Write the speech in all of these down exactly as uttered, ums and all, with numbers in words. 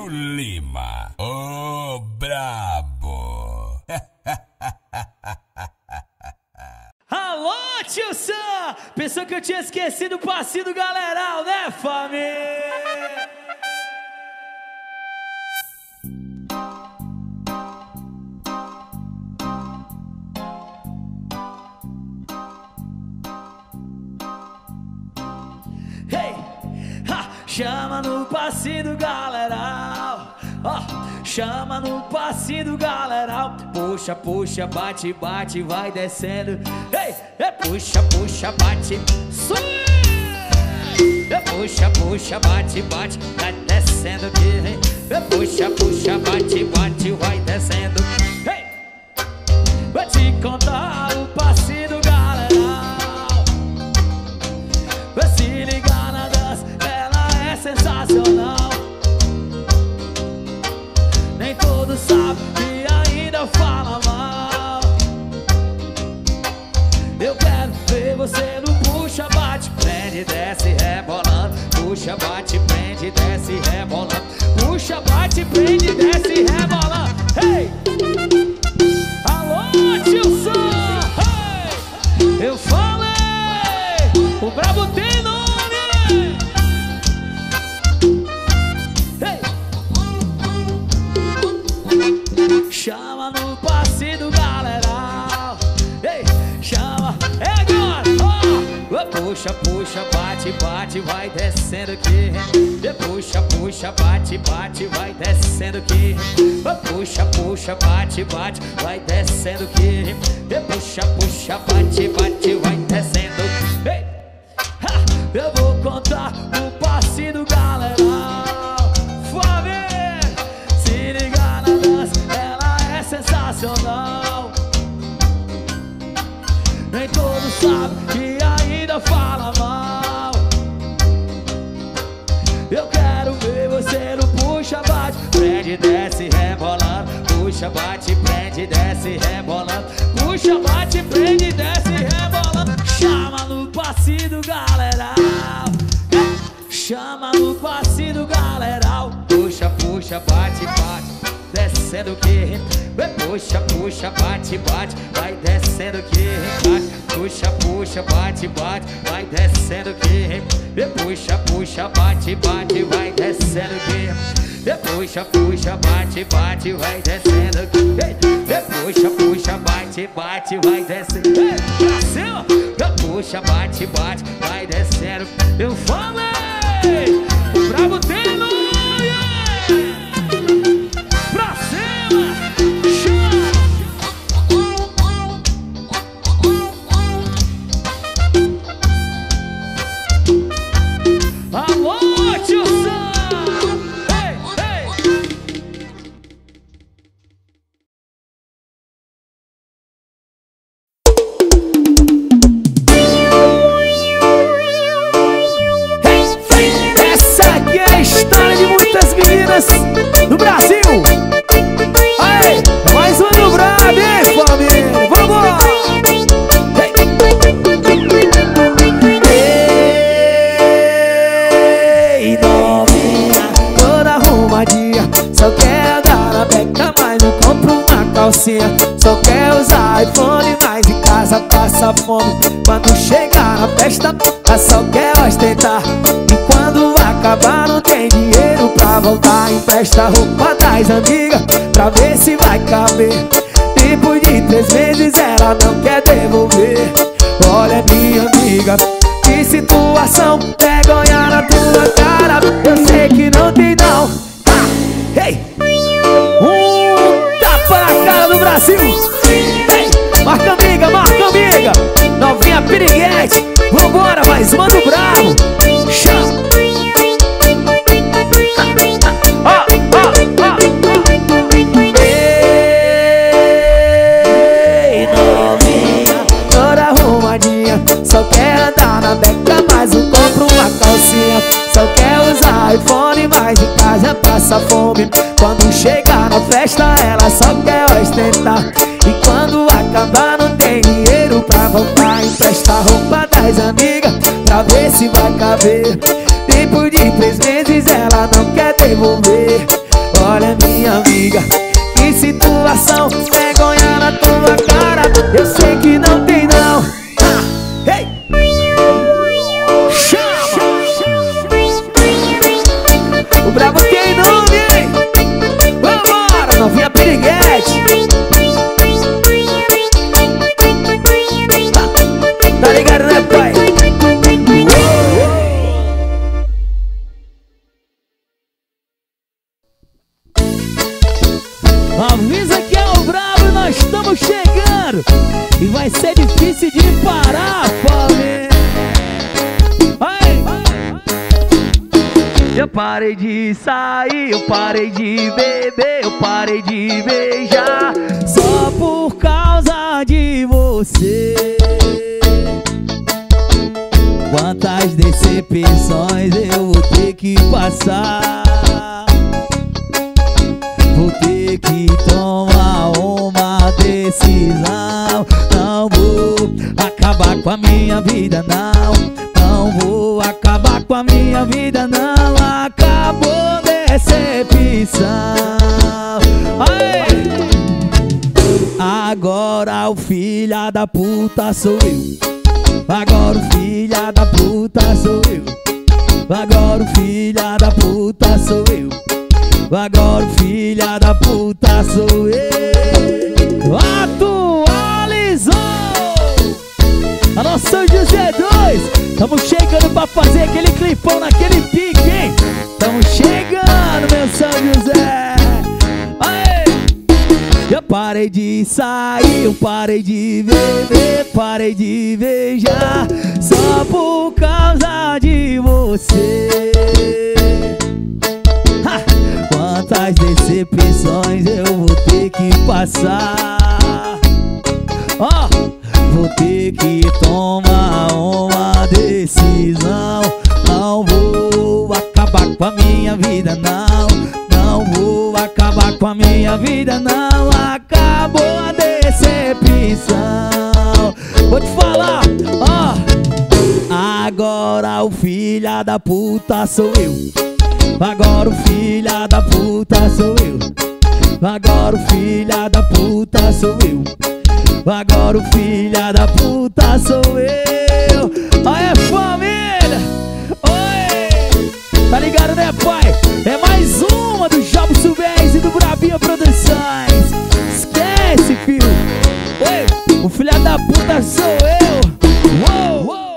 Tio Lima, ô brabo. Alô, tio Sam! Pensou que eu tinha esquecido o passinho do Galeral, né, família? Hey! Ha! Chama no passinho do Galeral. Oh, chama no passinho do Galeral. Puxa, puxa, bate, bate, vai descendo. Ei, hey, puxa, puxa, bate, sui. Puxa, puxa, bate, bate, vai descendo aqui. Hey, puxa, puxa, bate, bate, vai descendo. Hey, vou te contar o passinho do Galeral. Vai se ligar na dança, ela é sensacional. Nem todos sabem que ainda fala mal. Eu quero ver você no puxa, bate, prende, desce, rebolando. Puxa, bate, prende, desce, rebolando. Puxa, bate, prende, desce, rebolando. Hey! Alô, tio Sam! Hey! Eu falei! O brabo tem nome! Hey! Chama no passe do Galeral. Ei, chama, é agora, oh. Puxa, puxa, bate, bate, vai descendo aqui. Puxa, puxa, bate, bate, vai descendo aqui. Puxa, puxa, bate, bate, vai descendo aqui. Puxa, puxa, bate, bate, vai descendo. Ei, ha, eu vou contar o passe do Galeral. Família, se ligar na dança, ela é sensacional. Nem todos sabem que ainda fala mal. Eu quero ver você no puxa, bate, prende, desce, rebolando. Puxa, bate, prende, desce, rebolando. Puxa, bate, prende, desce, rebolando. Chama no passe do Galeral. Chama no passe do Galeral. Puxa, puxa, bate, bate, descendo que. Puxa, puxa, bate, bate, vai descendo que. Puxa, puxa, bate, bate, vai descendo que. Puxa, puxa, bate, bate, vai descendo que. Puxa, puxa, bate, bate, vai descendo que. Puxa, puxa, bate, bate, vai descendo. Pra cima. Puxa, bate, bate, vai descendo. Eu falei, o brabo tem nome. Pra cima. Alô, tio Sam! Ei, ei! Essa aqui é a história de muitas meninas do Brasil. Aê, mais uma do Brabo, hein, família? Vamos! Só quer andar na beca, mas não compra uma calcinha. Só quer usar iPhone, mas em casa passa fome. Quando chegar na festa, ela só quer ostentar. E quando acabar não tem dinheiro pra voltar. Empresta a roupa das amigas pra ver se vai caber. Depois de três meses ela não quer devolver. Olha minha amiga, que situação, vergonha na tua cara. Eu sei que não tem não. Ei! Um tapa na cara do Brasil! Ei! Marca amiga, marca amiga! Novinha piriguete! Vambora, mais uma do Brabo! Chama! Ó, ó, ó! Ei, novinha, toda arrumadinha. Só quer andar na beca, mas não compra uma calcinha. Só quer usar iPhone, mas em casa passa fome. Quando chegar na festa, ela só quer ostentar. E quando acabar não tem dinheiro pra voltar. Empresta a roupa das amigas pra ver se vai caber. Depois de três meses ela não quer devolver. olha minha amiga, que situação, vergonha na tua cara. Eu sei que não tem não. Ah, hey! Chama! O brabo tem nome, hein? Vambora, novinha piriguete. Tá, tá ligado, né, pai? Avisa que é o brabo, nós estamos chegando e vai ser difícil de parar, família. Eu parei de sair, eu parei de beber, eu parei de beijar, só por causa de você. Quantas decepções eu vou ter que passar, vou ter que tomar uma decisão. Não vou acabar com a minha vida, não. Não vou acabar com a minha vida, não. Acabou decepção. Aê! Agora o filho da puta sou eu. Agora o filho da puta sou eu. Agora o filho da puta sou eu. Agora o filho da puta sou eu. Atualizou! Alô, São José dois, tamo chegando pra fazer aquele clipão naquele pique, hein? Tamo chegando, meu São José. Aê! Eu parei de sair, eu parei de beber, parei de beijar, só por causa de você. Ha! Quantas decepções eu vou ter que passar, ó, oh, vou ter que tomar uma decisão. Não vou acabar com a minha vida, não. Não vou acabar com a minha vida, não. Acabou a decepção. Vou te falar, ó, oh, agora o filho da puta sou eu. Agora o filho da puta sou eu. Agora o filho da puta sou eu. Agora o filho da puta sou eu. Aê, família! Oi! Tá ligado, né, pai? É mais uma do Job Subés e do Brabinha Produções. Esquece, filho! Oi! O filho da puta sou eu! Uou! Uou!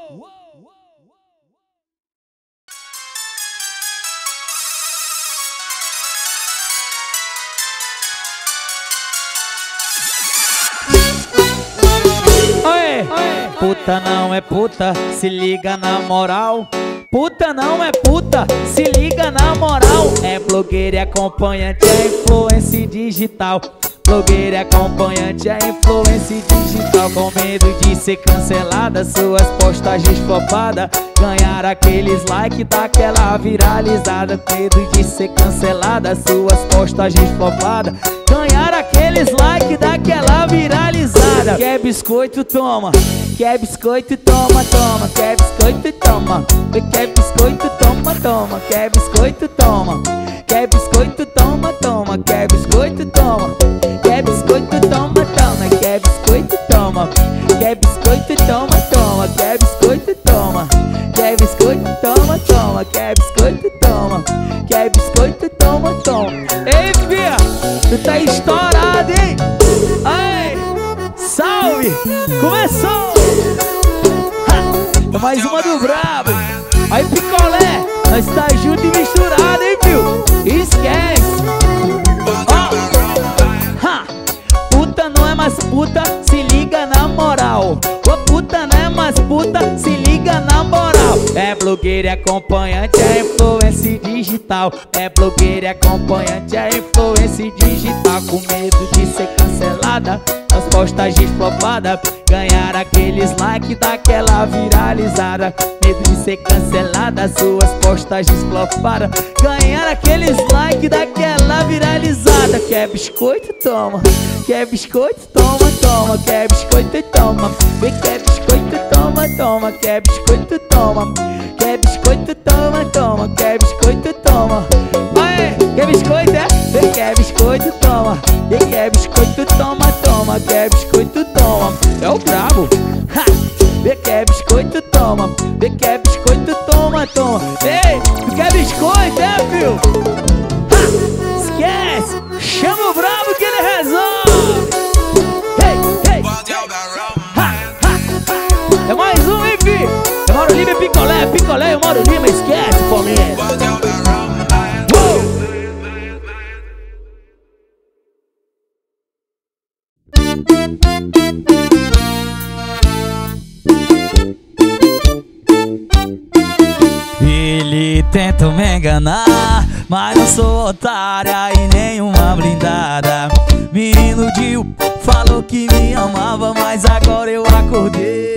Puta não é puta, se liga na moral. Puta não é puta, se liga na moral. É blogueira e acompanhante, é influência digital. Blogueira e acompanhante, é influência digital. Com medo de ser cancelada, suas postagens flopadas, ganhar aqueles likes daquela viralizada. Medo de ser cancelada, suas postagens flopadas, ganhar aqueles likes daquela viralizada. Quer biscoito, toma. Quer biscoito, toma, toma. Quer biscoito, toma. Quer biscoito, toma, toma. Quer biscoito, toma. Quer biscoito, toma, toma. Quer biscoito, toma. Quer biscoito, toma, toma. Quer biscoito, toma. Quer biscoito, toma, toma. Quer biscoito, toma. Quer biscoito, toma, toma. Quer biscoito, toma. Quer biscoito, toma, toma. Ei, fia, tu tá estourado, hein? Ai, salve! Começou! Ha, mais uma do brabo. Aí, picolé, nós tá junto e misturado, hein, viu? Esquece! Ó, ha, puta não é mais puta, se liga na moral. Ô, puta não é mais puta, se liga na moral. É blogueira e acompanhante, é influência digital. É blogueira e acompanhante, é influência digital. Com medo de ser cancelada, as postagens flopadas, ganhar aqueles likes daquela viralizada. Medo de ser cancelada, suas postagens flopadas, ganhar aqueles likes daquela viralizada. Quer biscoito, toma. Quer biscoito, toma, toma. Quer biscoito, toma. Vem, quer biscoito, toma, toma. Quer biscoito, toma. Quer biscoito, toma, toma. Quer biscoito, toma. Aê, quer biscoito, é? Quem quer biscoito, toma. Quem quer biscoito, toma, toma. Quer biscoito, toma. É o brabo. Ha! Quem quer biscoito, toma. Quem quer biscoito, toma, toma. Ei, tu quer biscoito, é, filho? Ha! Esquece. Chama o brabo que ele resolve. Ei, ei. Ha, ha, ha. É mais um, hein, filho? Eu Mauro Lima é picolé, picolé, eu Mauro Lima, esquece, família. Ele tenta me enganar, mas não sou otária e nenhuma blindada. Me iludiu, falou que me amava, mas agora eu acordei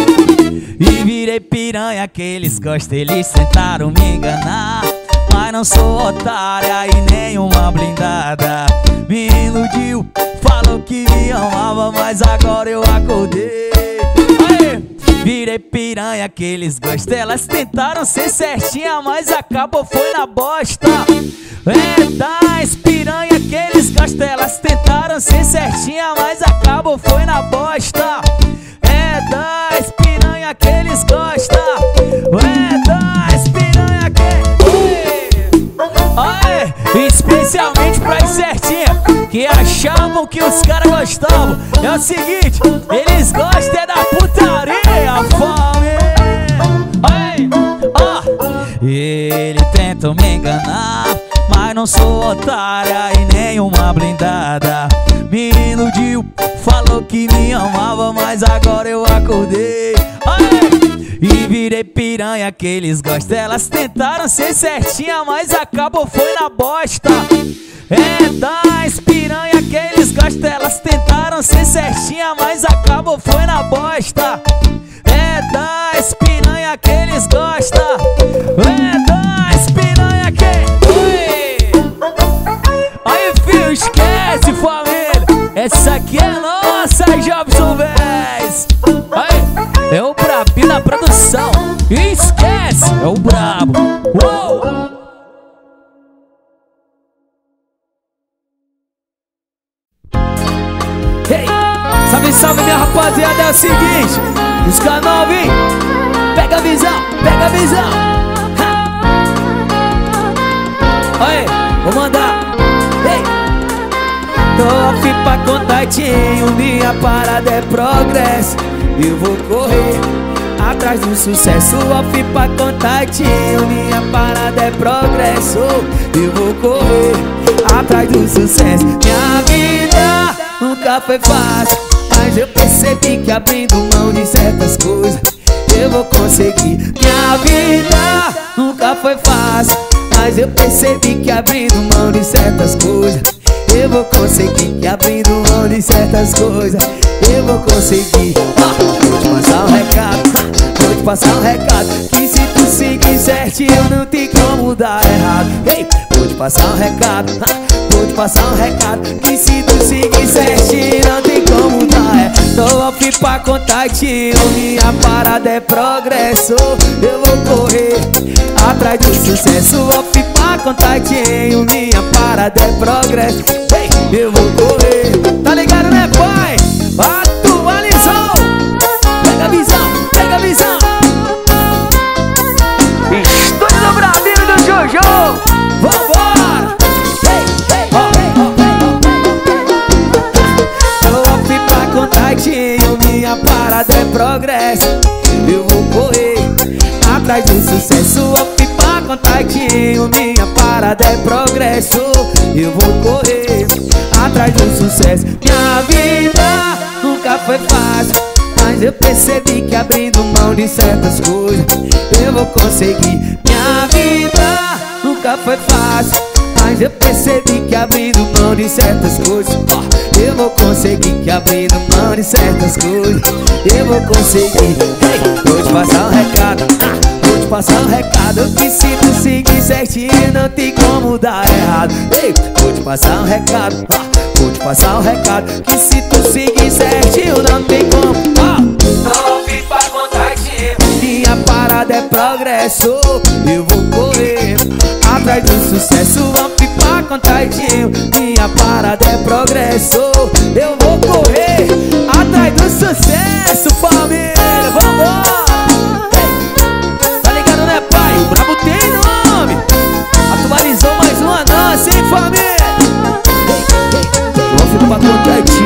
e virei piranha que eles gostam. Eles tentaram me enganar, mas não sou otária e nenhuma blindada. Me iludiu, falou que me amava, mas agora eu acordei. Aê! Virei piranha que eles gostam. Elas tentaram ser certinha, mas acabou foi na bosta. É das piranha que eles gostam. Elas tentaram ser certinha, mas acabou foi na bosta. É das piranha que eles gostam. É das piranha que... Aê! Especialmente pras certinhas que achavam que os caras gostavam. É o seguinte, eles gostam é da putaria, família. Aê! Ó! Ele tenta me enganar, mas não sou otária e nenhuma blindada. Me iludiu, falou que me amava, mas agora eu acordei. Aê! E virei piranha que eles gostam. Elas tentaram ser certinha, mas acabou foi na bosta. É das piranha que eles gostam. Elas tentaram ser certinha, mas acabou foi na bosta. É das piranha que eles gostam. É das piranha que... Oi! Aí, filho, esquece, família. Essa aqui é nossa, Jobson Vez. Aí, é o brabinho na produção. Esquece, é o brabo. Uou! Hey, salve, salve, minha rapaziada, é o seguinte, os canal vem, pega a visão, pega a visão. Aí, vou mandar. Hey. Tô off pra contatinho, minha parada é progresso. Eu vou correr atrás do sucesso. Off pra contatinho, minha parada é progresso. Eu vou correr atrás do sucesso. Minha vida nunca foi fácil, mas eu percebi que abrindo mão de certas coisas eu vou conseguir. Minha vida nunca foi fácil, mas eu percebi que abrindo mão de certas coisas eu vou conseguir. Que abrindo mão de certas coisas eu vou conseguir. ah, Vou te passar um recado, ah, vou te passar um recado, que se tu seguir certinho não tem como dar errado. Ei, vou te passar um recado, ah, vou te passar um recado, que se tu seguir certinho não tem como dar é. Tô off pra contatinho, minha parada é progresso. Eu vou correr atrás do sucesso. Off pra contatinho, minha parada é progresso. Ei, eu vou correr, tá ligado, né, pai? Atualizou. Pega a visão, pega a visão. Estúdio do Brabinho do Jojo. Vambora. Minha parada é progresso. Eu vou correr atrás do sucesso. Off pra contatinho, minha parada é progresso. Eu vou correr atrás do sucesso. Minha vida nunca foi fácil, mas eu percebi que abrindo mão de certas coisas eu vou conseguir. Minha vida nunca foi fácil, mas eu percebi que abrindo mão de certas coisas oh, eu vou conseguir. Que abrindo mão de certas coisas eu vou conseguir. Hey, vou te passar um recado, ah, vou te passar um recado, que se tu seguir certinho não tem como dar errado. Hey, vou te passar um recado, ah, vou te passar um recado, que se tu seguir certinho não tem como. Não vim pra contatinho, minha parada é progresso. Eu vou correr atrás do sucesso. Pra contatinho, sucesso, família, vambora. Tá ligado, né, pai? O brabo tem nome. Atualizou mais uma nossa, hein, família. Vou ficar pra contar aqui.